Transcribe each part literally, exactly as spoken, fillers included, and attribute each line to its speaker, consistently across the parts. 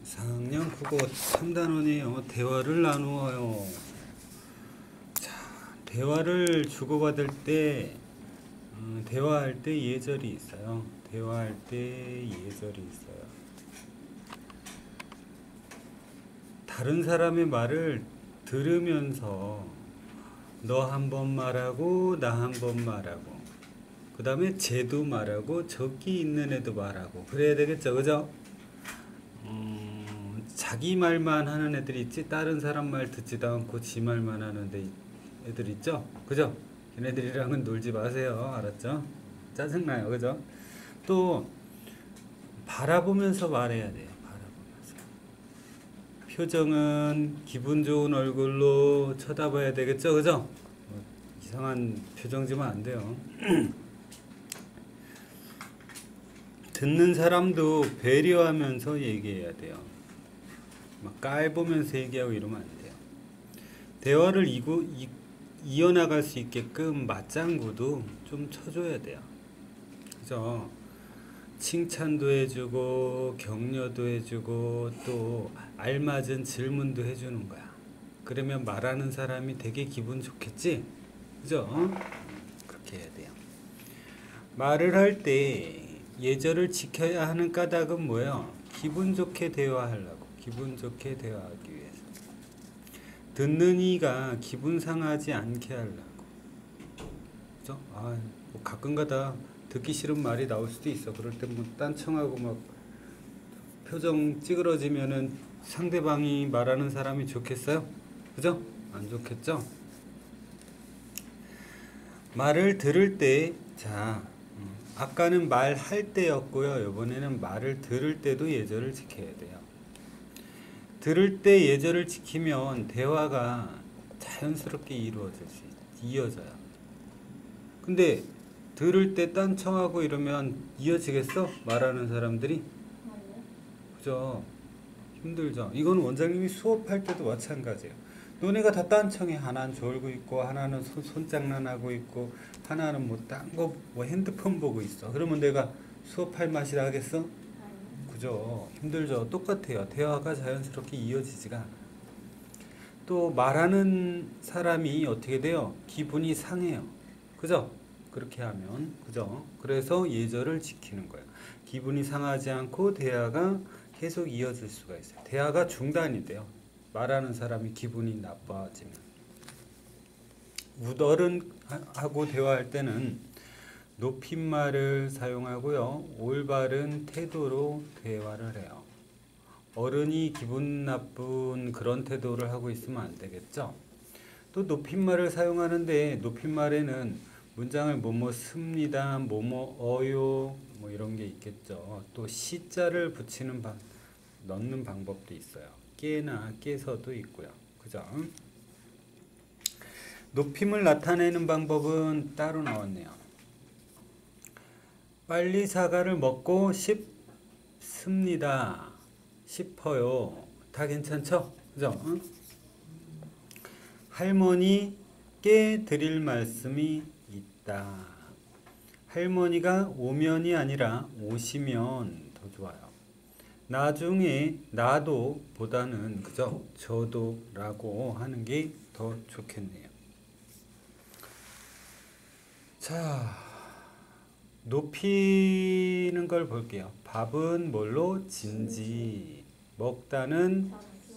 Speaker 1: 사 학년 국어 삼 단원이에요. 대화를 나누어요. 자, 대화를 주고받을 때, 음, 대화할 때 예절이 있어요. 대화할 때 예절이 있어요. 다른 사람의 말을 들으면서 너 한 번 말하고 나 한 번 말하고 그 다음에 쟤도 말하고 저기 있는 애도 말하고 그래야 되겠죠, 그죠? 음, 자기 말만 하는 애들이 있지 다른 사람 말 듣지도 않고 지 말만 하는 애들 있죠, 그죠? 걔네들이랑은 놀지 마세요, 알았죠? 짜증나요, 그죠? 또 바라보면서 말해야 돼요. 바라보면서 표정은 기분 좋은 얼굴로 쳐다봐야 되겠죠, 그죠? 뭐 이상한 표정 지면 안 돼요. 듣는 사람도 배려하면서 얘기해야 돼요. 막 깔보면서 얘기하고 이러면 안 돼요. 대화를 이고, 이, 이어나갈 수 있게끔 맞장구도 좀 쳐줘야 돼요. 그죠? 칭찬도 해주고 격려도 해주고 또 알맞은 질문도 해주는 거야. 그러면 말하는 사람이 되게 기분 좋겠지? 그죠? 그렇게 해야 돼요. 말을 할 때 예절을 지켜야 하는 까닭은 뭐예요? 기분 좋게 대화하려고. 기분 좋게 대화하기 위해서. 듣는 이가 기분 상하지 않게 하려고. 그죠? 아, 뭐 가끔가다 듣기 싫은 말이 나올 수도 있어. 그럴 때 뭐 딴청하고 막 표정 찌그러지면은 상대방이 말하는 사람이 좋겠어요? 그죠? 안 좋겠죠? 말을 들을 때, 자, 아까는 말할 때였고요. 이번에는 말을 들을 때도 예절을 지켜야 돼요. 들을 때 예절을 지키면 대화가 자연스럽게 이루어질 수 있, 이어져요. 근데 들을 때 딴청하고 이러면 이어지겠어? 말하는 사람들이? 그죠? 힘들죠? 이건 원장님이 수업할 때도 마찬가지예요. 너네가 다 딴청해. 하나는 졸고 있고 하나는 손, 손장난하고 있고 하나는 뭐 딴 거 뭐 핸드폰 보고 있어. 그러면 내가 수업할 맛이라 하겠어? 그죠? 힘들죠? 똑같아요. 대화가 자연스럽게 이어지지가 않아. 또 말하는 사람이 어떻게 돼요? 기분이 상해요. 그죠? 그렇게 하면 그죠? 그래서 예절을 지키는 거예요. 기분이 상하지 않고 대화가 계속 이어질 수가 있어요. 대화가 중단이 돼요. 말하는 사람이 기분이 나빠지면. 웃어른하고 대화할 때는 높임말을 사용하고요. 올바른 태도로 대화를 해요. 어른이 기분 나쁜 그런 태도를 하고 있으면 안 되겠죠. 또 높임말을 사용하는데 높임말에는 문장을 뭐뭐 씁니다, 뭐뭐 어요, 뭐 이런 게 있겠죠. 또 시자를 붙이는 방, 넣는 방법도 있어요. 깨나 깨서도 있고요. 그죠? 높임을 나타내는 방법은 따로 나왔네요. 빨리 사과를 먹고 싶습니다. 싶어요. 다 괜찮죠? 그죠? 응? 할머니께 드릴 말씀이 있다. 할머니가 오면이 아니라 오시면 더 좋아요. 나중에 나도 보다는 그죠? 저도 라고 하는 게 더 좋겠네요. 자, 높이는 걸 볼게요. 밥은 뭘로? 진지. 먹다는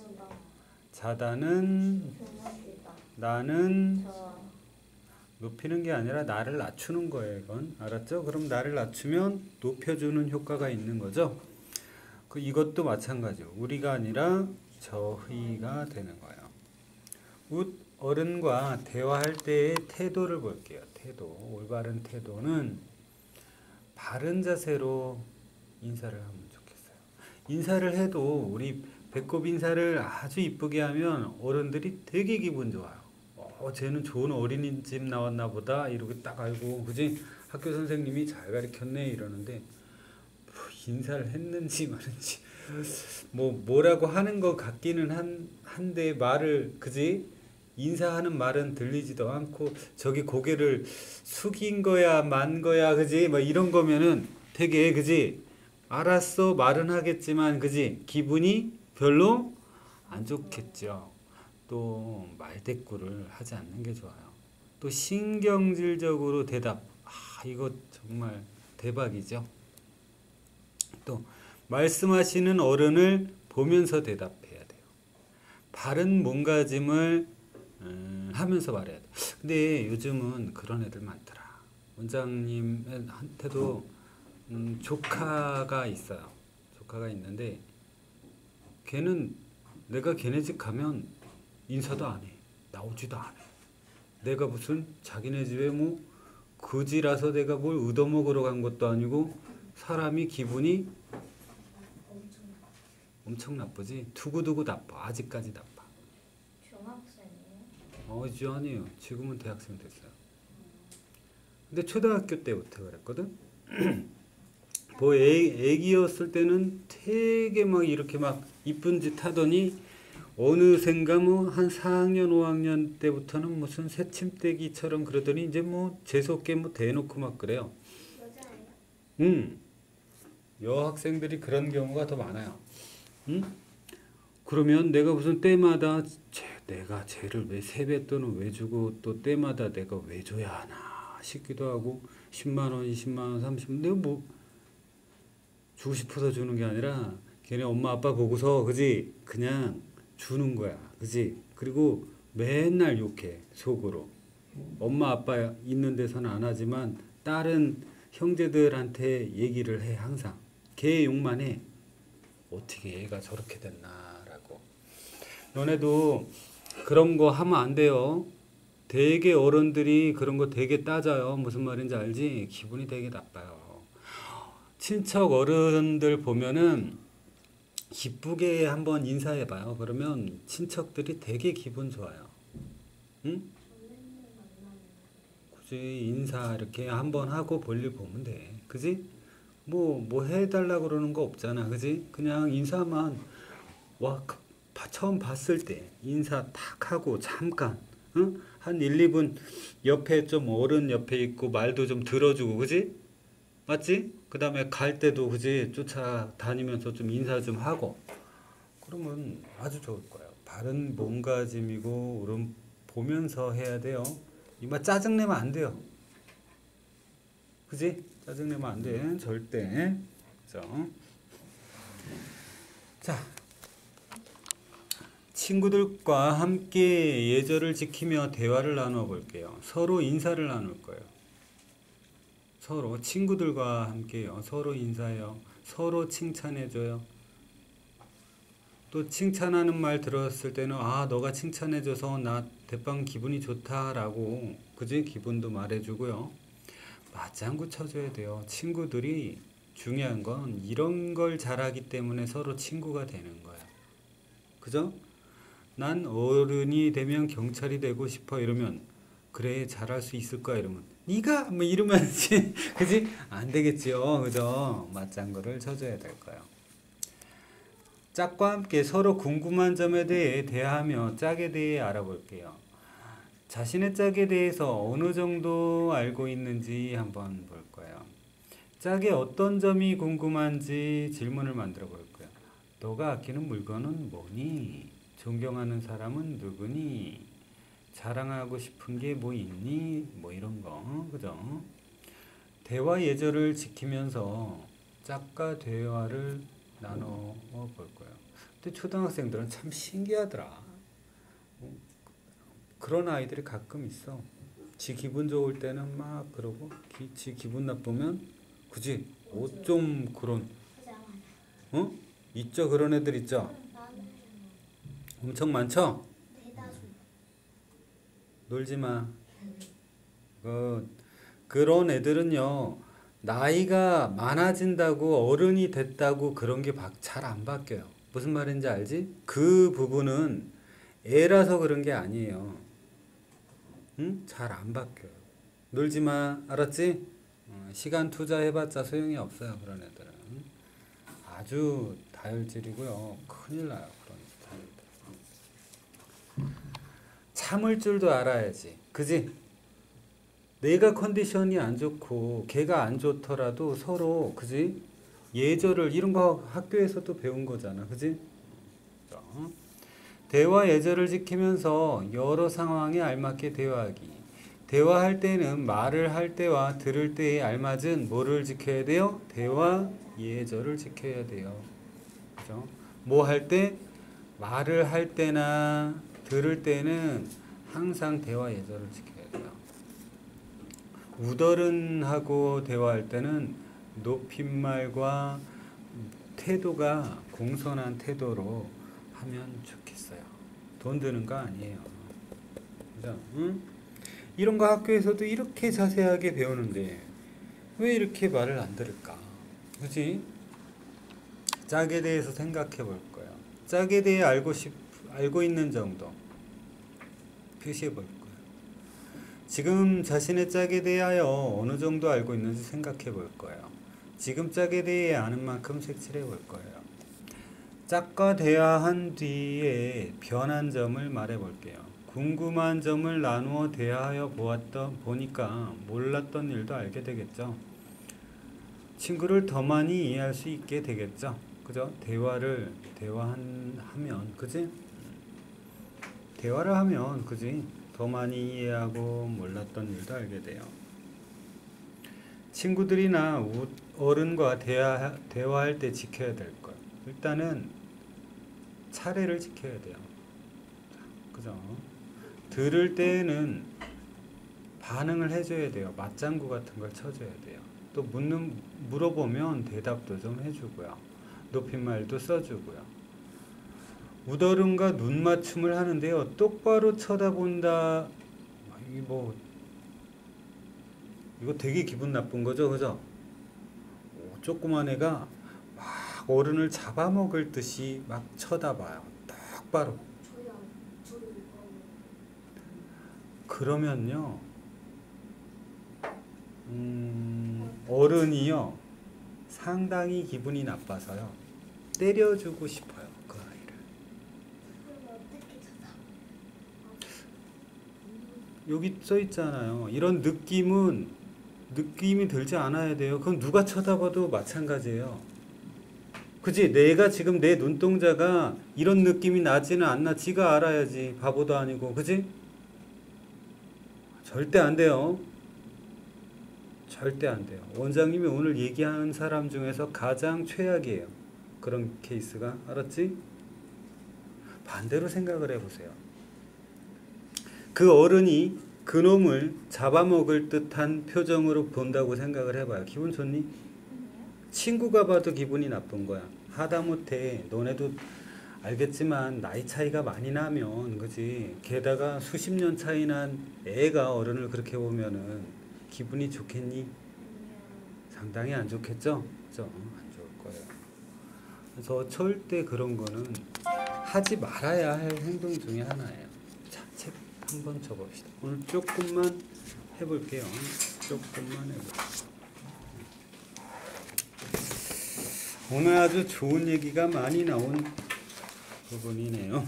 Speaker 1: 자다는 나는 높이는 게 아니라 나를 낮추는 거예요. 이건 알았죠? 그럼 나를 낮추면 높여주는 효과가 있는 거죠. 그 이것도 마찬가지로 우리가 아니라 저희가 되는 거예요. 웃 어른과 대화할 때의 태도를 볼게요. 태도. 올바른 태도는 바른 자세로 인사를 하면 좋겠어요. 인사를 해도 우리 배꼽 인사를 아주 이쁘게 하면 어른들이 되게 기분 좋아요. 어, 쟤는 좋은 어린이집 나왔나 보다 이렇게 딱 알고, 그지? 학교 선생님이 잘 가르쳤네 이러는데 뭐 인사를 했는지 말은지 뭐 뭐라고 하는 것 같기는 한, 한데 말을, 그지? 인사하는 말은 들리지도 않고 저기 고개를 숙인 거야 만 거야, 그지? 뭐 이런 거면은 되게, 그지? 알았어 말은 하겠지만, 그지? 기분이 별로 안 좋겠죠. 또 말대꾸를 하지 않는 게 좋아요. 또 신경질적으로 대답. 아, 이거 정말 대박이죠. 또 말씀하시는 어른을 보면서 대답해야 돼요. 바른 몸가짐을 음, 하면서 말해야 돼. 근데 요즘은 그런 애들 많더라. 원장님한테도 음, 조카가 있어요. 조카가 있는데 걔는 내가 걔네 집 가면 인사도 안 해. 나오지도 않아. 내가 무슨 자기네 집에 뭐 거지라서 내가 뭘 얻어먹으러 간 것도 아니고 사람이 기분이 엄청 나쁘지. 두고두고 나빠. 아직까지 나빠.
Speaker 2: 중학생이에요?
Speaker 1: 어, 이제 아니에요. 지금은 대학생 됐어요. 근데 초등학교 때부터 그랬거든. 뭐 애, 애기였을 때는 되게 막 이렇게 막 이쁜 짓 하더니 어느샌가 뭐 한 사 학년 오 학년 때부터는 무슨 새침대기처럼 그러더니 이제 뭐 재수없게 뭐 대놓고 막 그래요.
Speaker 2: 여자예요?
Speaker 1: 음. 여학생들이 그런 경우가 더 많아요. 응? 그러면 내가 무슨 때마다 쟤, 내가 쟤를 왜 세뱃돈을 왜 주고 또 때마다 내가 왜 줘야 하나 싶기도 하고 십만 원, 이십만 원, 삼십만 원 내가 뭐 주고 싶어서 주는 게 아니라 걔네 엄마 아빠 보고서 그지 그냥 주는 거야. 그지? 그리고 맨날 욕해 속으로. 엄마 아빠 있는 데서는 안 하지만 다른 형제들한테 얘기를 해 항상. 걔 욕만 해. 어떻게 얘가 저렇게 됐나라고. 너네도 그런 거 하면 안 돼요. 되게 어른들이 그런 거 되게 따져요. 무슨 말인지 알지? 기분이 되게 나빠요. 친척 어른들 보면은 기쁘게 한번 인사해봐요. 그러면 친척들이 되게 기분 좋아요. 응? 굳이 인사 이렇게 한번 하고 볼일 보면 돼. 그지? 뭐, 뭐 해달라고 그러는 거 없잖아. 그지? 그냥 인사만, 와, 처음 봤을 때 인사 탁 하고 잠깐, 응? 한 일, 이 분 옆에 좀 어른 옆에 있고 말도 좀 들어주고, 그지? 맞지? 그 다음에 갈 때도, 그지? 쫓아다니면서 좀 인사 좀 하고. 그러면 아주 좋을 거예요. 바른 몸가짐이고, 그럼 보면서 해야 돼요. 이마 짜증내면 안 돼요. 그지? 짜증내면 안 돼. 절대. 그죠? 자, 친구들과 함께 예절을 지키며 대화를 나눠 볼게요. 서로 인사를 나눌 거예요. 서로 친구들과 함께요. 서로 인사해요. 서로 칭찬해줘요. 또 칭찬하는 말 들었을 때는 아 너가 칭찬해줘서 나 대빵 기분이 좋다라고 그지? 기분도 말해주고요. 맞장구 쳐줘야 돼요. 친구들이 중요한 건 이런 걸 잘하기 때문에 서로 친구가 되는 거야. 그죠? 난 어른이 되면 경찰이 되고 싶어 이러면 그래 잘할 수 있을 거야 이러면 네가 뭐 이러면 그지? 안 되겠지요. 그죠? 맞장구를 쳐줘야 될 거예요. 짝과 함께 서로 궁금한 점에 대해 대화하며 짝에 대해 알아볼게요. 자신의 짝에 대해서 어느 정도 알고 있는지 한번 볼 거예요. 짝의 어떤 점이 궁금한지 질문을 만들어 볼 거예요. 너가 아끼는 물건은 뭐니? 존경하는 사람은 누구니? 자랑하고 싶은 게 뭐 있니? 뭐 이런 거, 그죠? 대화 예절을 지키면서 짝과 대화를 나눠 볼 거예요. 근데 초등학생들은 참 신기하더라. 그런 아이들이 가끔 있어. 지 기분 좋을 때는 막 그러고, 기, 지 기분 나쁘면, 그지? 어쩜 그런, 어? 있죠? 그런 애들 있죠? 엄청 많죠? 놀지 마. 그, 그런 애들은요, 나이가 많아진다고 어른이 됐다고 그런 게 잘 안 바뀌어요. 무슨 말인지 알지? 그 부분은 애라서 그런 게 아니에요. 응? 잘 안 바뀌어요. 놀지 마. 알았지? 어, 시간 투자해봤자 소용이 없어요. 그런 애들은. 아주 다혈질이고요. 큰일 나요. 그런 스타일들. 참을 줄도 알아야지. 그지? 내가 컨디션이 안 좋고 걔가 안 좋더라도 서로 그지? 예절을 이런 거 학교에서도 배운 거잖아. 그지? 대화 예절을 지키면서 여러 상황에 알맞게 대화하기. 대화할 때는 말을 할 때와 들을 때에 알맞은 뭐를 지켜야 돼요? 대화 예절을 지켜야 돼요. 그죠? 뭐 할 때? 말을 할 때나 들을 때는 항상 대화 예절을 지켜야 돼요. 우더른하고 대화할 때는 높임말과 태도가 공손한 태도로 하면 좋겠어요. 돈 드는 거 아니에요. 그죠? 응? 이런 거 학교에서도 이렇게 자세하게 배우는데 왜 이렇게 말을 안 들을까? 그치? 짝에 대해서 생각해 볼 거예요. 짝에 대해 알고 싶, 알고 있는 정도 표시해 볼 거예요. 지금 자신의 짝에 대하여 어느 정도 알고 있는지 생각해 볼 거예요. 지금 짝에 대해 아는 만큼 색칠해 볼 거예요. 짝과 대화한 뒤에 변한 점을 말해 볼게요. 궁금한 점을 나누어 대화하여 보았던, 보니까 몰랐던 일도 알게 되겠죠. 친구를 더 많이 이해할 수 있게 되겠죠. 그죠? 대화를, 대화하면, 그지? 대화를 하면, 그지? 더 많이 이해하고 몰랐던 일도 알게 돼요. 친구들이나 어른과 대화, 대화할 때 지켜야 될 것. 일단은 차례를 지켜야 돼요. 그죠? 들을 때는 반응을 해줘야 돼요. 맞장구 같은 걸 쳐줘야 돼요. 또 묻는, 물어보면 대답도 좀 해주고요. 높임말도 써주고요. 우더름과 눈 맞춤을 하는데요. 똑바로 쳐다본다. 이 뭐 이거 되게 기분 나쁜 거죠, 그죠? 오, 조그만 애가 막 어른을 잡아먹을 듯이 막 쳐다봐요. 똑바로. 그러면요, 음, 어른이요 상당히 기분이 나빠서요 때려주고 싶어요, 그 아이를. 여기 써 있잖아요. 이런 느낌은 느낌이 들지 않아야 돼요. 그건 누가 쳐다봐도 마찬가지예요. 그치? 내가 지금 내 눈동자가 이런 느낌이 나지는 않나 지가 알아야지. 바보도 아니고, 그치? 절대 안 돼요. 절대 안 돼요. 원장님이 오늘 얘기하는 사람 중에서 가장 최악이에요. 그런 케이스가. 알았지? 반대로 생각을 해보세요. 그 어른이 그놈을 잡아먹을 듯한 표정으로 본다고 생각을 해봐요. 기분 좋니? 친구가 봐도 기분이 나쁜 거야. 하다못해 너네도 알겠지만 나이 차이가 많이 나면, 그지? 게다가 수십 년 차이 난 애가 어른을 그렇게 보면은 기분이 좋겠니? 상당히 안 좋겠죠? 그죠? 안 좋을 거예요. 그래서 절대 그런 거는 하지 말아야 할 행동 중에 하나예요. 자, 책 한번 쳐봅시다. 오늘 조금만 해볼게요. 조금만 해볼게요. 오늘 아주 좋은 얘기가 많이 나온 부분이네요.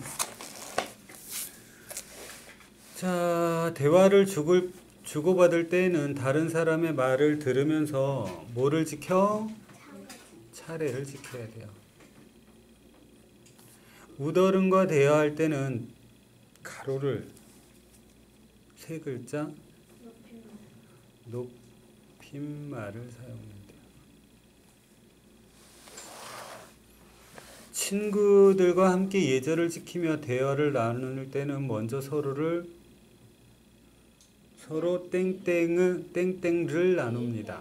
Speaker 1: 자, 대화를 주글, 주고받을 때는 다른 사람의 말을 들으면서 뭐를 지켜? 차례를 지켜야 돼요. 우더른과 대화할 때는 가로를 세 글자 높임말을 사용해야 돼요. 친구들과 함께 예절을 지키며 대화를 나눌 때는 먼저 서로를 서로 땡땡을 땡땡을 나눕니다.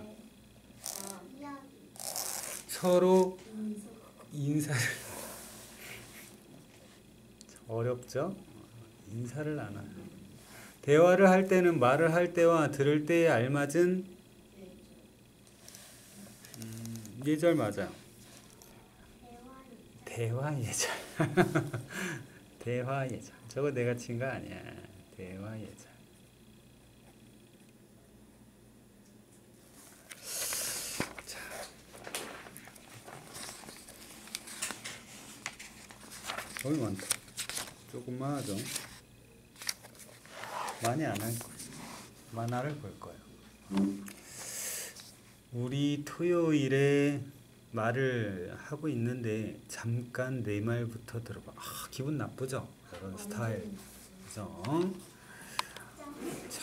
Speaker 1: 서로 인사를 어렵죠? 인사를 나눠요. 대화를 할 때는 말을 할 때와 들을 때에 알맞은 음, 예절 맞아요. 대화 예절. 대화 예절. 저거 내가 친 거 아니야. 대화 예절. 자, 거의 많다. 조금만 하죠. 많이 안 할 거예요. 만화를 볼 거예요. 우리 토요일에 말을 하고 있는데 잠깐 내 말부터 들어봐. 아, 기분 나쁘죠? 이런 스타일. 그죠? 자,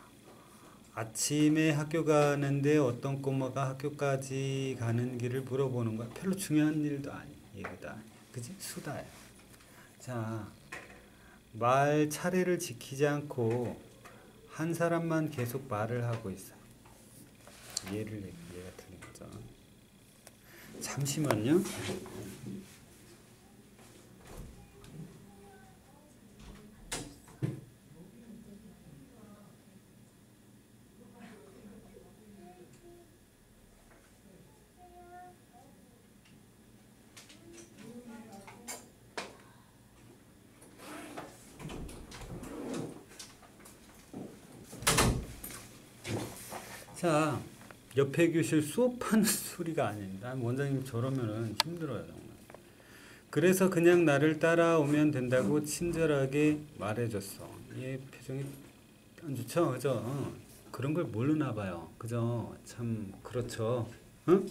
Speaker 1: 아침에 학교 가는데 어떤 꼬마가 학교까지 가는 길을 물어보는 거야. 별로 중요한 일도 아니, 얘기도 아니. 그지? 수다야. 자, 말 차례를 지키지 않고 한 사람만 계속 말을 하고 있어. 얘를 얘 같은 거죠. 잠시만요. 자, 옆에 교실 수업하는 소리가 아닙니다. 원장님 저러면은 힘들어요, 정말. 그래서 그냥 나를 따라오면 된다고 친절하게 말해줬어. 얘 표정이 안 좋죠? 그죠? 어, 그런 걸 모르나 봐요. 그죠? 참, 그렇죠. 응?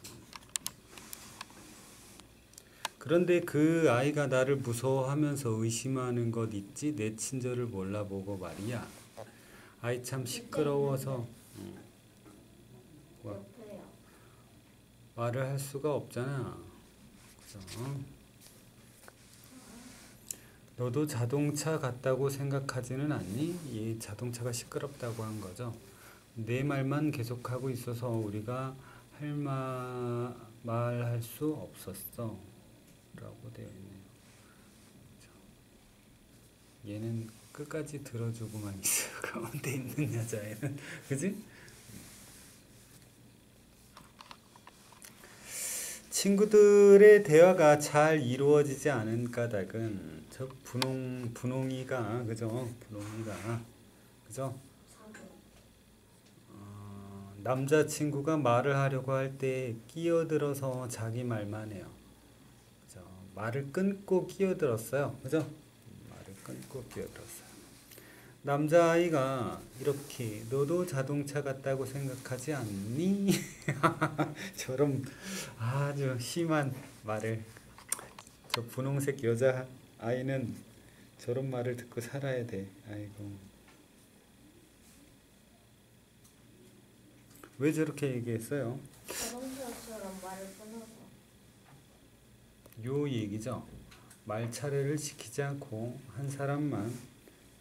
Speaker 1: 그런데 그 아이가 나를 무서워하면서 의심하는 것 있지? 내 친절을 몰라보고 말이야. 아이 참 시끄러워서 응. 뭐, 말을 할 수가 없잖아. 그죠? 너도 자동차 같다고 생각하지는 않니? 이 자동차가 시끄럽다고 한 거죠. 내 말만 계속하고 있어서 우리가 할 말, 말할 수 없었어. 라고 되어 있네요. 얘는 끝까지 들어주고만 있어요. 가운데 있는 여자애는. 그지? 친구들의 대화가 잘 이루어지지 않은 까닭은 저 분홍 분홍이가 그죠? 분홍이가 그죠? 어, 남자친구가 말을 하려고 할 때 끼어들어서 자기 말만 해요. 그죠? 말을 끊고 끼어들었어요. 그죠? 말을 끊고 끼어들었어요. 남자아이가 이렇게 너도 자동차 같다고 생각하지 않니? 저런 아주 심한 말을 저 분홍색 여자아이는 저런 말을 듣고 살아야 돼. 아이고. 왜 저렇게 얘기했어요?
Speaker 2: 자동차처럼 말을 끊어서
Speaker 1: 요 얘기죠. 말 차례를 지키지 않고 한 사람만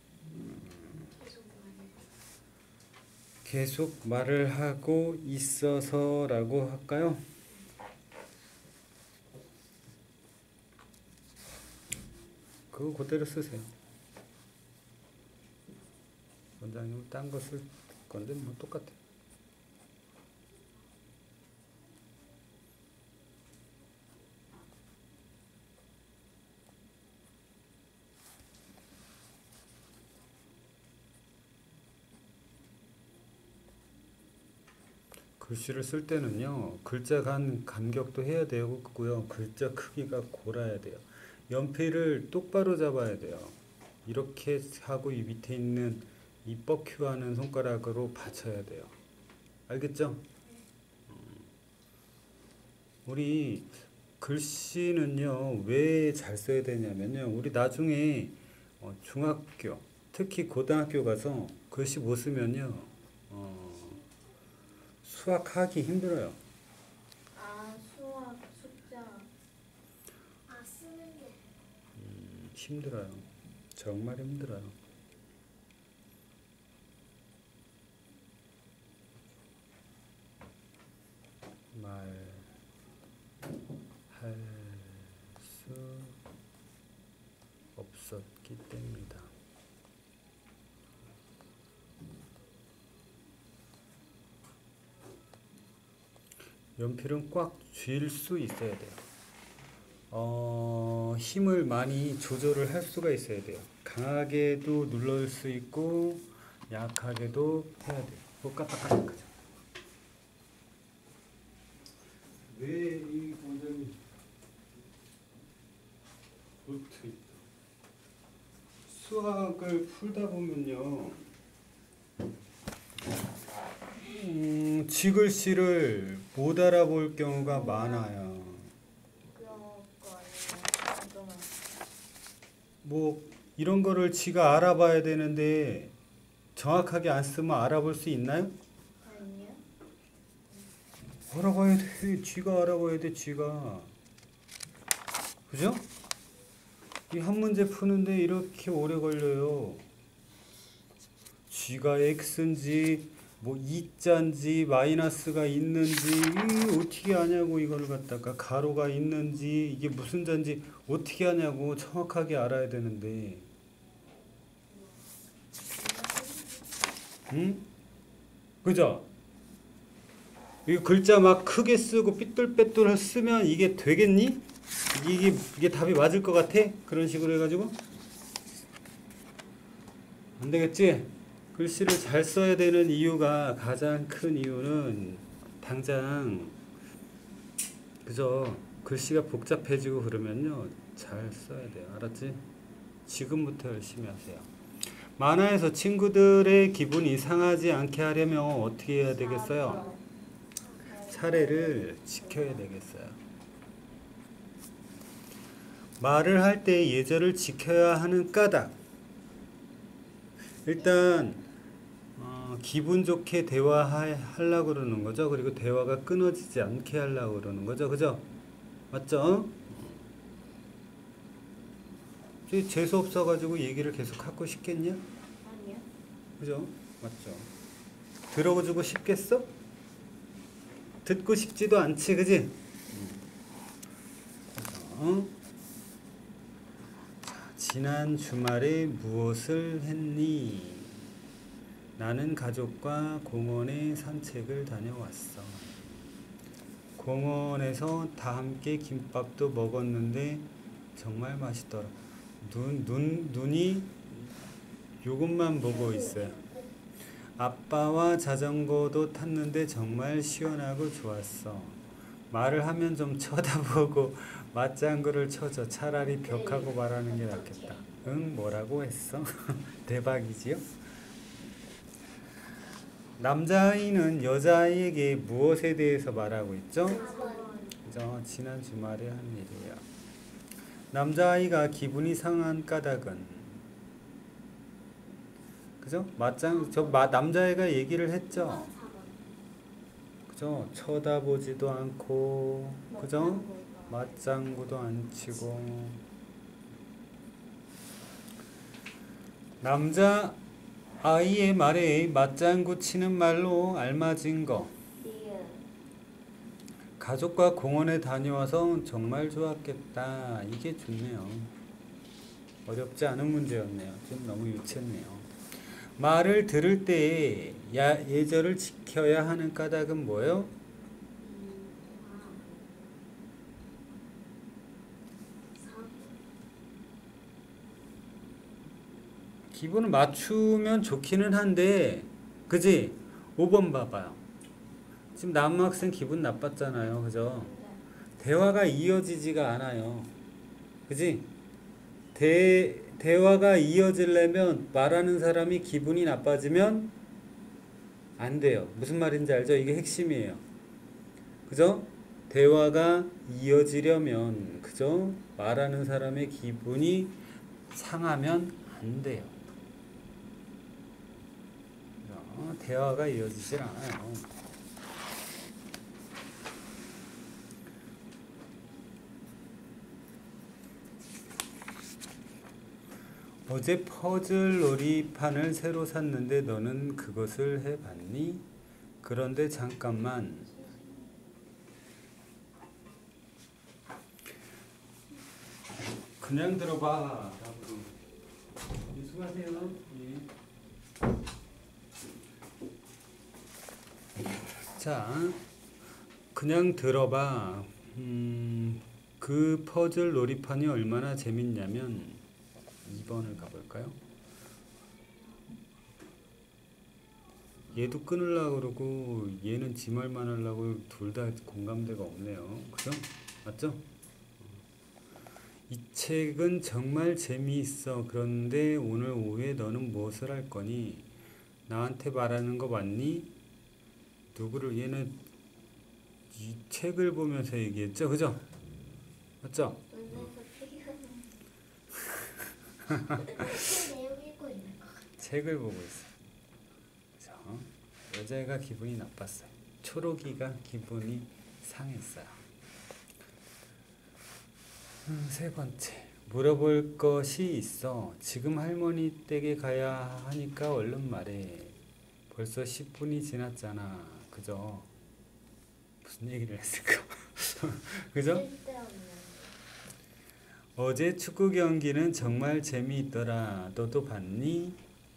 Speaker 1: 계속 말을 하고 있어서라고 할까요? 그거 그대로 쓰세요. 원장님은 딴 거 쓸 건데 뭐 똑같아. 글씨를 쓸 때는요, 글자 간 간격도 해야 되고요, 글자 크기가 골아야 돼요. 연필을 똑바로 잡아야 돼요. 이렇게 하고 이 밑에 있는 이 뻑큐하는 손가락으로 받쳐야 돼요. 알겠죠? 우리 글씨는요, 왜 잘 써야 되냐면요, 우리 나중에 어, 중학교, 특히 고등학교 가서 글씨 못 쓰면요, 어, 수학하기 힘들어요.
Speaker 2: 아 수학 숫자 아 쓰는 게
Speaker 1: 음, 힘들어요. 정말 힘들어요. 말할 수 없었기 때문이다. 연필은 꽉 쥘 수 있어야 돼요. 어, 힘을 많이 조절을 할 수가 있어야 돼요. 강하게도 눌러줄 수 있고 약하게도 해야 돼요. 뭐 까딱까딱하죠. 왜 이 원장이 붙어 있다. 수학을 풀다 보면요, 음, 지글씨를 못 알아볼 경우가 많아요.
Speaker 2: 그거 아니에요? 잠깐만.
Speaker 1: 뭐 이런 거를 지가 알아봐야 되는데 정확하게 안 쓰면 알아볼 수 있나요?
Speaker 2: 아니요?
Speaker 1: 알아봐야 돼. 쥐가 알아봐야 돼. 쥐가. 그죠? 이 한 문제 푸는데 이렇게 오래 걸려요. 쥐가 x인지 뭐 이자인지 마이너스가 있는지 이 어떻게 아냐고. 이걸 갖다가 가로가 있는지 이게 무슨 자인지 어떻게 하냐고. 정확하게 알아야 되는데. 응? 그죠? 이 글자 막 크게 쓰고 삐뚤빼뚤 쓰면 이게 되겠니? 이게 이게 답이 맞을 것 같아? 그런 식으로 해가지고 안 되겠지? 글씨를 잘 써야 되는 이유가, 가장 큰 이유는 당장 그죠? 글씨가 복잡해지고 그러면요 잘 써야 돼요. 알았지? 지금부터 열심히 하세요. 만화에서 친구들의 기분이 상하지 않게 하려면 어떻게 해야 되겠어요? 차례를 지켜야 되겠어요. 말을 할 때 예절을 지켜야 하는 까닭. 일단 어, 기분 좋게 대화하려고 그러는 거죠. 그리고 대화가 끊어지지 않게 하려고 그러는 거죠. 그죠? 맞죠? 재수 없어가지고 얘기를 계속 하고 싶겠냐?
Speaker 2: 아니요?
Speaker 1: 그죠? 맞죠? 들어주고 싶겠어? 듣고 싶지도 않지, 그지? 어? 지난 주말에 무엇을 했니? 나는 가족과 공원에 산책을 다녀왔어. 공원에서 다 함께 김밥도 먹었는데 정말 맛있더라. 눈, 눈, 눈이 요것만 보고 있어요. 아빠와 자전거도 탔는데 정말 시원하고 좋았어. 말을 하면 좀 쳐다보고 맞장구를 쳐줘. 차라리 벽하고 말하는 게 낫겠다. 응, 뭐라고 했어? 대박이지요? 남자아이는 여자아이에게 무엇에 대해서 말하고 있죠? 그죠? 지난 주말에 한 일이에요. 남자아이가 기분이 상한 까닭은, 그죠? 맞장, 저 마, 남자애가 얘기를 했죠? 그죠? 쳐다보지도 않고, 그죠? 맞장구도 안 치고. 남자 아이의 말에 맞장구 치는 말로 알맞은 거. 가족과 공원에 다녀와서 정말 좋았겠다. 이게 좋네요. 어렵지 않은 문제였네요. 좀 너무 유치했네요. 말을 들을 때 야, 예절을 지켜야 하는 까닭은 뭐예요? 기분을 맞추면 좋기는 한데, 그지? 오 번 봐봐요. 지금 남학생 기분 나빴잖아요. 그죠? 대화가 이어지지가 않아요. 그지? 대, 대화가 이어지려면 말하는 사람이 기분이 나빠지면 안 돼요. 무슨 말인지 알죠? 이게 핵심이에요. 그죠? 대화가 이어지려면, 그죠? 말하는 사람의 기분이 상하면 안 돼요. 대화가 이어지질 않아요. 어제 퍼즐 놀이판을 새로 샀는데 너는 그것을 해봤니? 그런데 잠깐만. 그냥 들어봐. 수고하세요. 예. 자, 그냥 들어봐. 음, 그 퍼즐 놀이판이 얼마나 재밌냐면 이 번을 가볼까요? 얘도 끊으려고 그러고 얘는 지 말만 하려고 둘 다 공감대가 없네요. 그죠? 맞죠? 이 책은 정말 재미있어. 그런데 오늘 오후에 너는 무엇을 할 거니? 나한테 말하는 거 맞니? 누구를 얘는 이 책을 보면서 얘기했죠, 그죠? 맞죠?
Speaker 2: 눈에서 피가 내용 읽고 있는 거 같아.
Speaker 1: 책을 보고 있어. 그죠? 여자애가 기분이 나빴어요. 초록이가 기분이 상했어요. 음, 세 번째, 물어볼 것이 있어. 지금 할머니 댁에 가야 하니까 얼른 말해. 벌써 십 분이 지났잖아. 그죠? 무슨 얘기를 했을까? 그죠?
Speaker 2: 쓸데없는.
Speaker 1: 어제 축구 경기는 정말 재미있더라. 너도 봤니?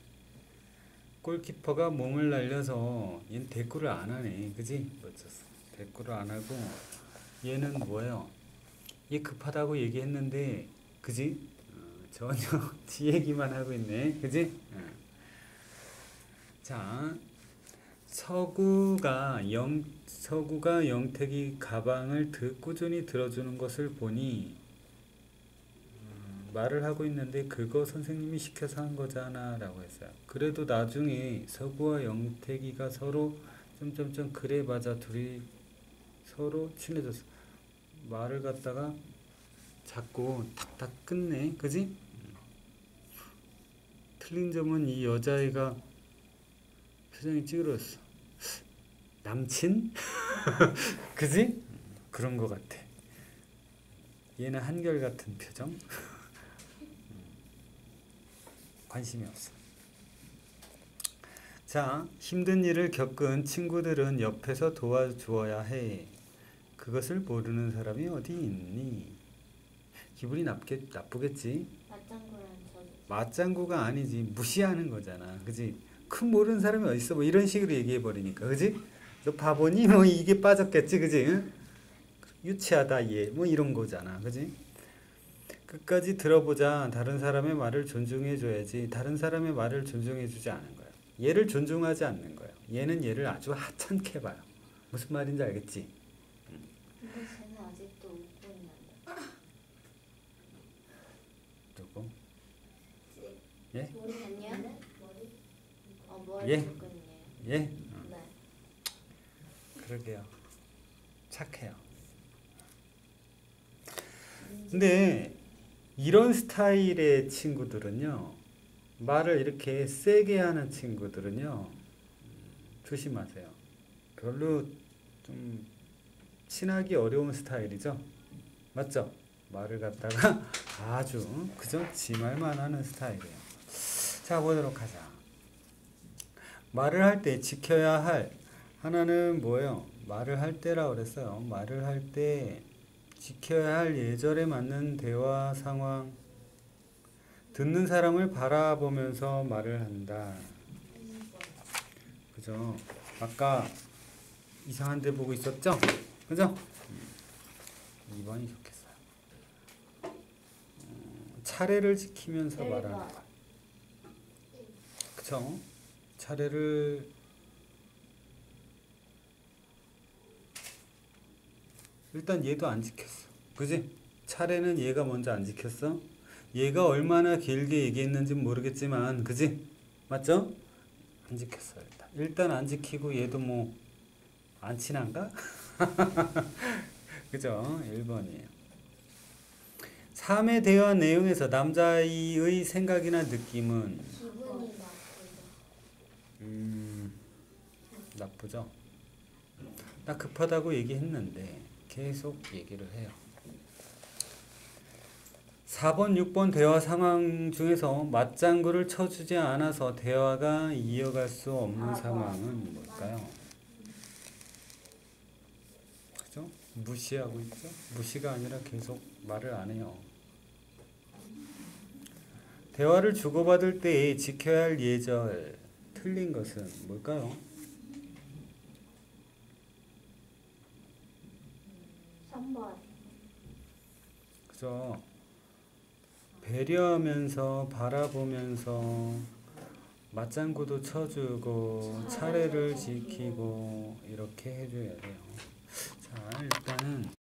Speaker 1: 골키퍼가 몸을 날려서 얘는 대꾸를 안 하네. 그지? 멋졌어. 대꾸를 안 하고 얘는 뭐예요? 얘 급하다고 얘기했는데 그지? 어, 전혀 지 얘기만 하고 있네. 그지? 어. 자, 서구가 영 서구가 영택이 가방을 드, 꾸준히 들어주는 것을 보니 음, 말을 하고 있는데 그거 선생님이 시켜서 한 거잖아 라고 했어요. 그래도 나중에 서구와 영택이가 서로 점점점 그래 맞아 둘이 서로 친해졌어. 말을 갖다가 자꾸 탁탁 끊네. 그지? 음. 틀린 점은 이 여자애가 표정이 찌그러졌어. 남친? 그지? 음, 그런 거 같아. 얘는 한결같은 표정. 음, 관심이 없어. 자, 힘든 일을 겪은 친구들은 옆에서 도와주어야 해. 그것을 모르는 사람이 어디 있니? 기분이 나쁘겠, 나쁘겠지?
Speaker 2: 맞장구라는 저도.
Speaker 1: 맞장구가 아니지. 무시하는 거잖아. 그지? 큰 모르는 사람이 어딨어? 뭐 이런 식으로 얘기해 버리니까. 그지? 너 바보니? 뭐 이게 빠졌겠지. 그지? 응? 유치하다 얘. 뭐 이런 거잖아. 그지? 끝까지 들어보자. 다른 사람의 말을 존중해 줘야지. 다른 사람의 말을 존중해 주지 않은 거야. 얘를 존중하지 않는 거야. 얘는 얘를 아주 하찮게 봐요. 무슨 말인지 알겠지?
Speaker 2: 근데 쟤는 아직도 웃고 있는데.
Speaker 1: 누구?
Speaker 2: 쟤
Speaker 1: 예?
Speaker 2: 머리 봤냐? 머리? 어 머리
Speaker 1: 예.
Speaker 2: 묶고 있네요.
Speaker 1: 예? 어,
Speaker 2: 네.
Speaker 1: 그러게요. 착해요. 근데 이런 스타일의 친구들은요, 말을 이렇게 세게 하는 친구들은요, 음, 조심하세요. 별로 좀 친하기 어려운 스타일이죠. 맞죠? 말을 갖다가 아주 그저 지 말만 하는 스타일이에요. 자, 보도록 하자. 말을 할 때 지켜야 할 하나는 뭐예요? 말을 할 때라고 그랬어요. 말을 할 때 지켜야 할 예절에 맞는 대화 상황. 듣는 사람을 바라보면서 말을 한다. 그죠? 아까 이상한 데 보고 있었죠? 그죠? 이 번이 좋겠어요. 음, 차례를 지키면서 말하는 거. 그쵸? 차례를 일단 얘도 안 지켰어. 그지? 차례는 얘가 먼저 안 지켰어. 얘가 얼마나 길게 얘기했는지 모르겠지만, 그지? 맞죠? 안 지켰어. 일단 일단 안 지키고 얘도 뭐 안 친한가? 그죠? 일 번이에요. 삶에 대한 내용에서 남자아이의 생각이나 느낌은
Speaker 2: 기분이 나쁘다.
Speaker 1: 음, 나쁘죠? 나 급하다고 얘기했는데 계속 얘기를 해요. 사 번, 육 번 대화 상황 중에서 맞장구를 쳐주지 않아서 대화가 이어갈 수 없는
Speaker 2: 아,
Speaker 1: 상황은 뭘까요? 그죠? 무시하고 있죠? 무시가 아니라 계속 말을 안 해요. 대화를 주고받을 때 지켜야 할 예절, 틀린 것은 뭘까요?
Speaker 2: 삼 번.
Speaker 1: 그죠? 배려하면서 바라보면서 맞장구도 쳐주고 차례를 지키고 이렇게 해줘야 돼요. 자, 일단은